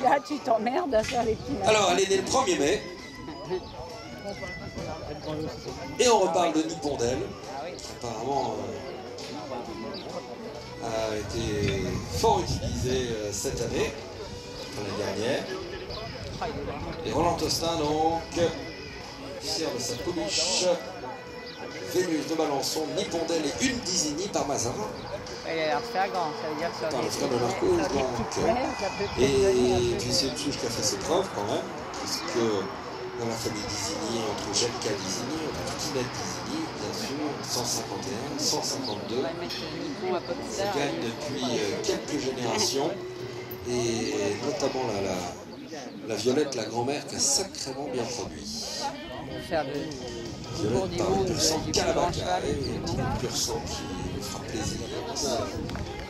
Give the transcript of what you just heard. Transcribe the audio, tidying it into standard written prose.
là, tu t'emmerdes à faire les petits matins. Alors, elle est née le 1er mai. Et on reparle de Nippondelle, qui apparemment a été fort utilisée cette année, l'année dernière. Et Roland Tostin, donc, fier de sa pouliche, Vénus de Balançon, Nippondelle et une Disigny par Mazarin. Elle a l'air faire grand, ça veut dire que Par le frère de Narcos, donc. Et puis c'est une souche qui a fait ses preuves quand même, puisque dans la famille Disigny, entre Jelka Disigny, on a Tinette Disigny, bien sûr, 151, 152. Ça gagne depuis quelques générations, et notamment la Violette, la grand-mère, qui a sacrément bien produit. Faire de Violette par le pur sang Calabaca, et un petit pur sang qui fera plaisir.